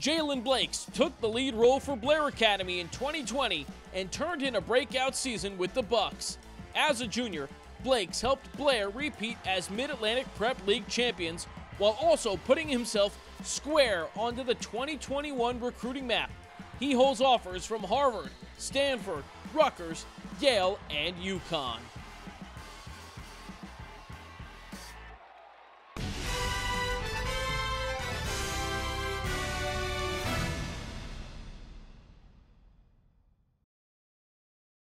Jaylen Blakes took the lead role for Blair Academy in 2020 and turned in a breakout season with the Bucks. As a junior, Blakes helped Blair repeat as Mid-Atlantic Prep League champions while also putting himself square onto the 2021 recruiting map. He holds offers from Harvard, Stanford, Rutgers, Yale, and UConn.